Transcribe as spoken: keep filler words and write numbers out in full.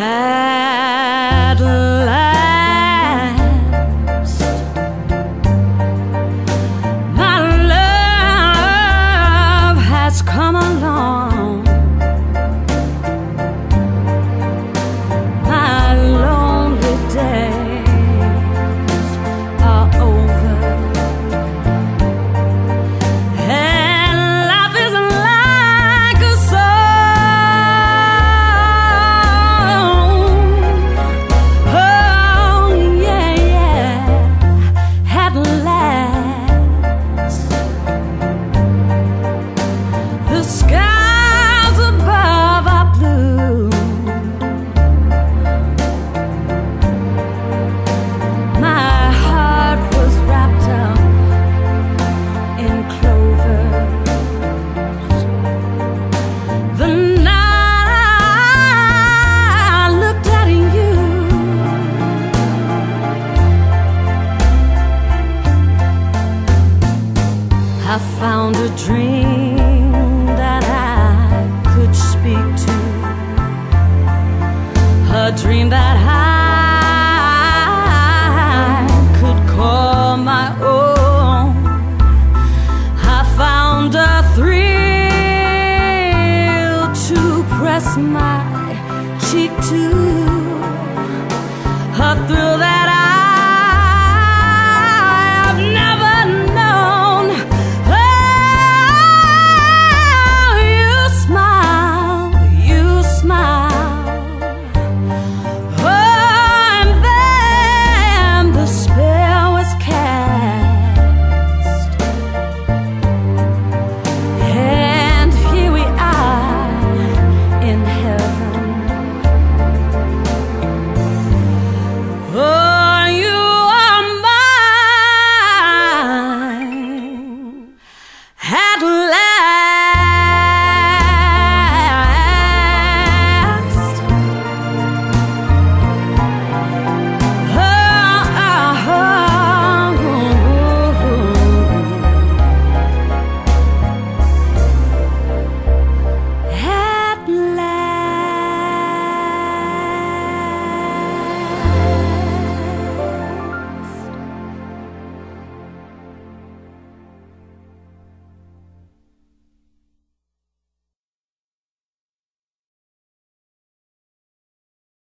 At last, my love has come along. My lonely days are over, and life is like a song. Oh yeah, yeah. At last, the skies above are blue. My heart was wrapped up in clovers. The night I looked at you, I found a dream that I could speak to, a dream that I could call my own. I found a thrill to press my cheek to, a thrill that